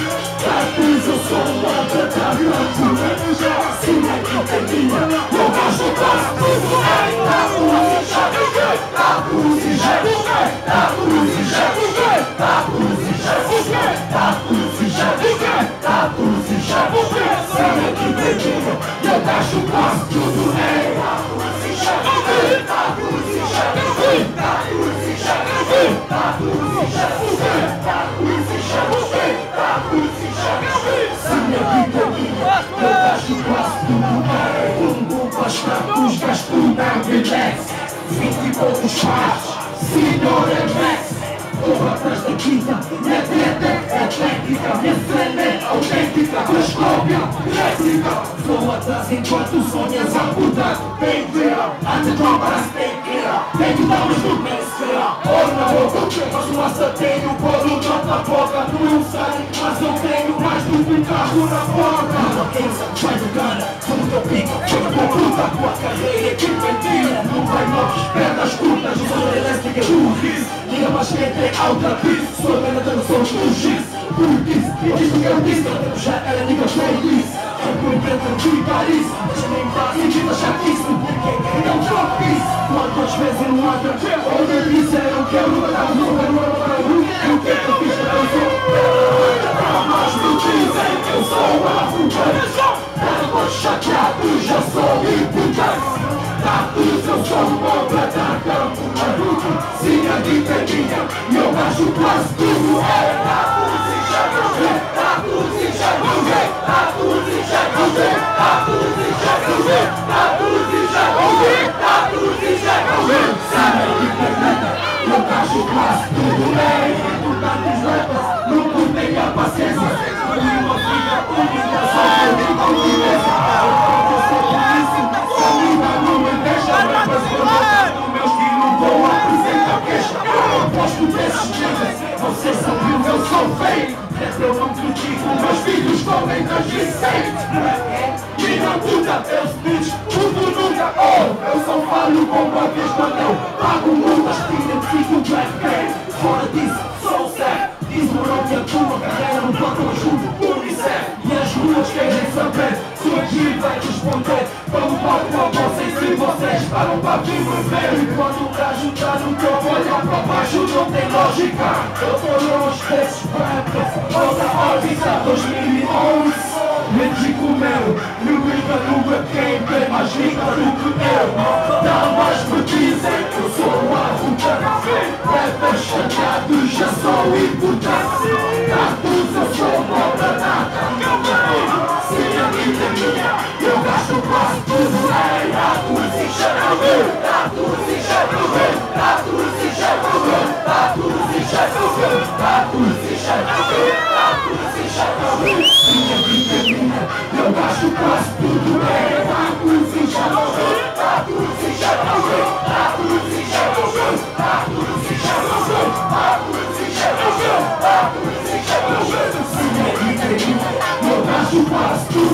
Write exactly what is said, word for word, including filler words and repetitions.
Tatus, eu sou uma planta branco. Sim, é que tem minha, eu gosto quase tudo. Tatus e Jeff, Tatus e Jeff, Tatus e Jeff, Tatus e Jeff, Tatus e Jeff, Tatus e Jeff. Sim, é que tem minha, eu gosto quase tudo. Tatus e Jeff, Tatus e Jeff, Tatus e Jeff, Tatus e Jeff, Tatus e Jeff, Tatus e Jeff. Sim, é que tem minha, eu gosto quase tudo. Um bom pastatus, gasto na relax. Vinte e poucos pares, senhor é Max. Porra atrás da quinta, minha treta é técnica. Minha cena é autêntica, transcópia, réplica. Vou atrás enquanto sonhas a puta. Tem vira, underdrogas, tem ira. Tem que dar os dormentes, será? Ou na boca, mas o massa tem o bolo na boca. Não sai, mas eu tenho mais do que um carro na porta. Uma quinza, vai do cara, como teu pico. Chega com puta, tua carreira que mentira. Não vai mal, pernas curtas, o som elétrico é burris. Liga mais quente, é alta bis. Sua pena tá no som do giz. Burris, eu disse que eu disse. Eu já era nigga feliz. Eu fui dentro de Paris. Deixa-me em paz, sentindo chatice. Então drop this. Quantas vezes não anda? Onde disseram que eu nunca tava no lugar, não era para o e o que eu fiz para eu sou? Mas me dizem que eu sou africano. Estava chateado, já sou imputado. Tatus, eu sou uma planta campo maluco. Sim, a dica é minha, e eu acho quase tudo. É Tatus e Jeff, Tatus e Jeff, Tatus e Jeff, Tatus e Jeff, Tatus e Jeff, Tatus e Jeff. Sim, a dica é minha, eu acho quase tudo. É importante os rappers, não tenha paciência. Foi uma filha única, só eu me convivência. Eu sou polícia, salida no deixa rappers colocar no meu estilo, vou apresentar queixa. Eu gosto desses niggas, você sabe o meu sou feio. Eu não critico, meus filhos comem das receitas. Minha puta, eu speech, tudo nunca. Oh, eu só falo com uma vez quando eu pago multas. Identifico o black man, fora disso, sou sério. Diz-me o nome e a tua carreira no banco, eu ajudo o Unicef. E as ruas querem saber, se o aqui vai responder. Vamos para vocês se vocês param para vir me ver. E quando o gajo tá no topo, olha para baixo, não tem lógica. Eu tô longe desses rappers, outra órbita dois mil e onze. México meu, no rica no quem tem mais rica do que eu. Dá mais me dizem que eu sou arrogante. Rappers chateados, já sou importante. Tatus, eu sou pobre nada. Sim, a vida é minha, eu gasto quase tudo. É Tatus e Jeff, Tatus e Jeff, Tatus e Jeff, Tatus e Jeff, Tatus e Jeff, Tatus e Jeff. Sim, a vida é minha, eu gasto quase tudo. É Tatus e Jeff, Tatus e Jeff, Tatus e Jeff, Tatus e Jeff, Tatus e Jeff, Tatus e Jeff. Sim, a vida é minha, eu gasto quase tudo.